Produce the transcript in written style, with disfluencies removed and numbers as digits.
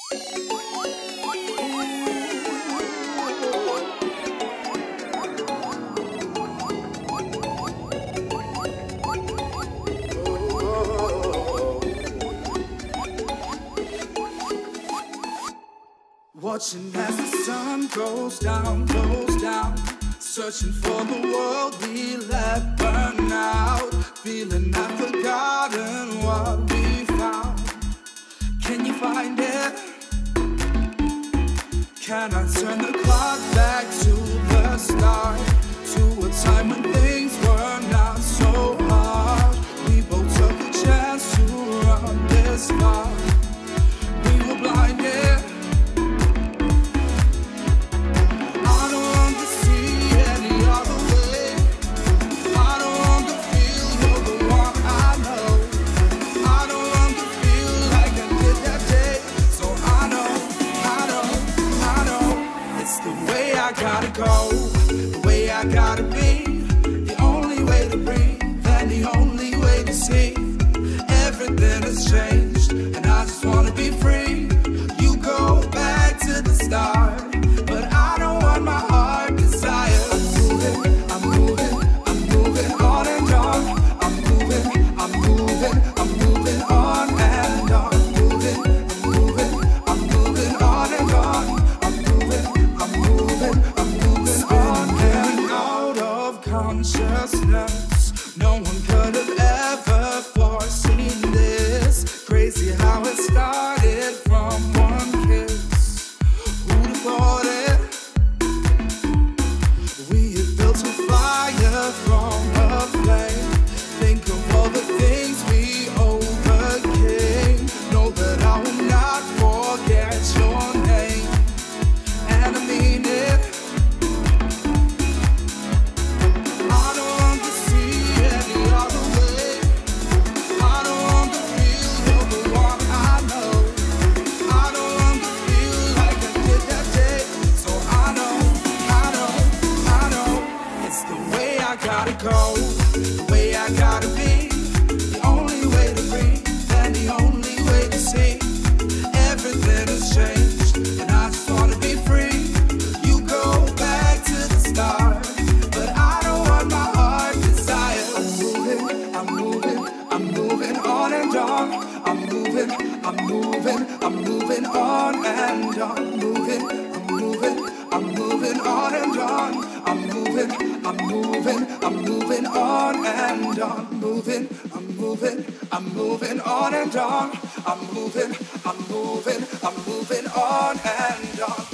Watching as the sun goes down, searching for the world we let burn out, feeling I've forgotten what we found. Can you find it? Can I turn the clock back to the start, to a time when things were not so hard? We both took a chance to run this far. We were blinded. Go the way I gotta be, the only way to breathe and the only way to see. Everything has changed and I just wanna be free. You go back to the start, but I don't want my heart desire. I'm moving on and on. I'm moving on and on. Moving on and on. Consciousness, no one could have ever foreseen this. Crazy how it started from one kiss. Who'd have thought it? We had built a fire from a flame. Think of all the things we overcame. Know that I will not forget your name, and I mean it. Go the way I gotta be, the only way to breathe and the only way to see. Everything has changed and I just wanna be free. You go back to the start, but I don't want my heart desire. I'm moving on and on. I'm moving on and on. Moving on and on. I'm moving on and on. I'm moving on and on. I'm moving on and on.